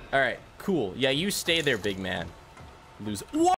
All right, cool. Yeah, you stay there, big man. Lose.